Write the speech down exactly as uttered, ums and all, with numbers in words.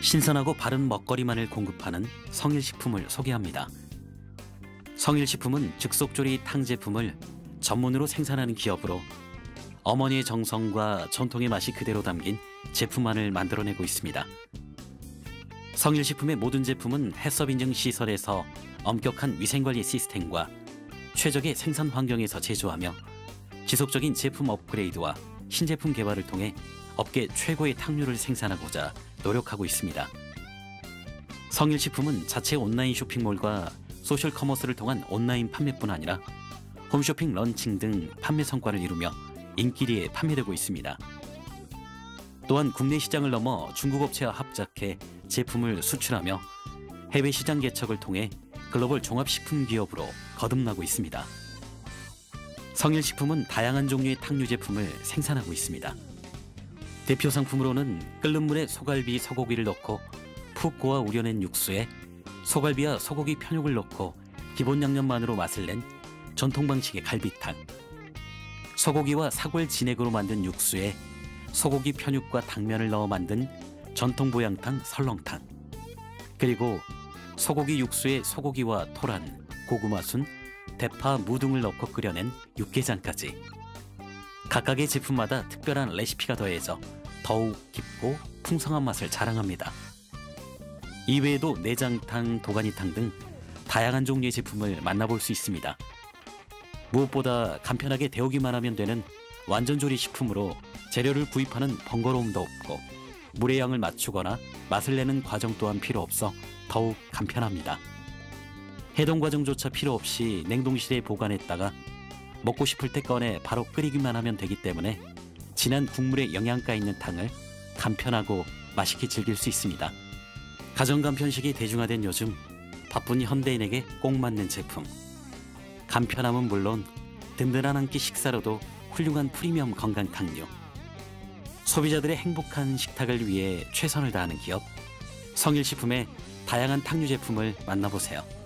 신선하고 바른 먹거리만을 공급하는 성일식품을 소개합니다. 성일식품은 즉석조리 탕 제품을 전문으로 생산하는 기업으로 어머니의 정성과 전통의 맛이 그대로 담긴 제품만을 만들어내고 있습니다. 성일식품의 모든 제품은 해썹 인증 시설에서 엄격한 위생관리 시스템과 최적의 생산 환경에서 제조하며 지속적인 제품 업그레이드와 신제품 개발을 통해 업계 최고의 탕류를 생산하고자 노력하고 있습니다. 성일식품은 자체 온라인 쇼핑몰과 소셜 커머스를 통한 온라인 판매뿐 아니라 홈쇼핑 런칭 등 판매 성과를 이루며 인기리에 판매되고 있습니다. 또한 국내 시장을 넘어 중국 업체와 합작해 제품을 수출하며 해외 시장 개척을 통해 글로벌 종합식품 기업으로 거듭나고 있습니다. 성일식품은 다양한 종류의 탕류 제품을 생산하고 있습니다. 대표 상품으로는 끓는 물에 소갈비, 소고기를 넣고 푹 고아 우려낸 육수에 소갈비와 소고기 편육을 넣고 기본 양념만으로 맛을 낸 전통 방식의 갈비탕, 소고기와 사골 진액으로 만든 육수에 소고기 편육과 당면을 넣어 만든 전통 보양탕 설렁탕, 그리고 소고기 육수에 소고기와 토란, 고구마순, 대파, 무 등을 넣고 끓여낸 육개장까지 각각의 제품마다 특별한 레시피가 더해져 더욱 깊고 풍성한 맛을 자랑합니다. 이외에도 내장탕, 도가니탕 등 다양한 종류의 제품을 만나볼 수 있습니다. 무엇보다 간편하게 데우기만 하면 되는 완전조리 식품으로 재료를 구입하는 번거로움도 없고 물의 양을 맞추거나 맛을 내는 과정 또한 필요 없어 더욱 간편합니다. 해동 과정조차 필요 없이 냉동실에 보관했다가 먹고 싶을 때 꺼내 바로 끓이기만 하면 되기 때문에 진한 국물에 영양가 있는 탕을 간편하고 맛있게 즐길 수 있습니다. 가정간편식이 대중화된 요즘 바쁜 현대인에게 꼭 맞는 제품, 간편함은 물론 든든한 한 끼 식사로도 훌륭한 프리미엄 건강탕류, 소비자들의 행복한 식탁을 위해 최선을 다하는 기업 성일식품의 다양한 탕류 제품을 만나보세요.